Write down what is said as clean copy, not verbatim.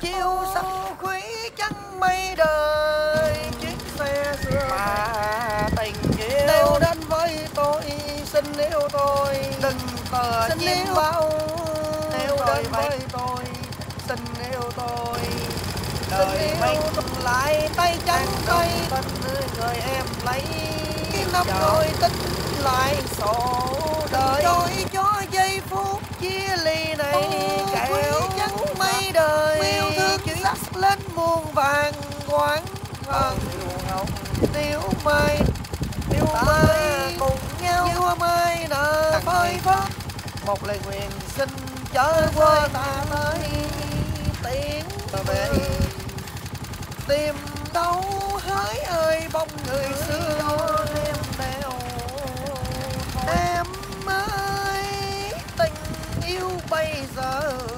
chiêu sao khuấy trắng mây đời chiếc xe xưa mà tình yêu nếu đến với tôi xin yêu tôi đừng tờ chim bao nếu đến với tôi xin yêu tôi đời mình lại tay trắng tay tình người em lấy cái năm đôi tính lại sổ đời cho giây phút chia ly này kẻo trắng mây đời yêu thương chỉ sắc lên muôn vàng quán hơn tiêu mai cùng nhau yêu mai nở phơi phất một lời nguyện xin chớ qua ta tới tiếng về tìm đâu hỡi ơi bóng người xưa em đeo em ơi tình yêu bây giờ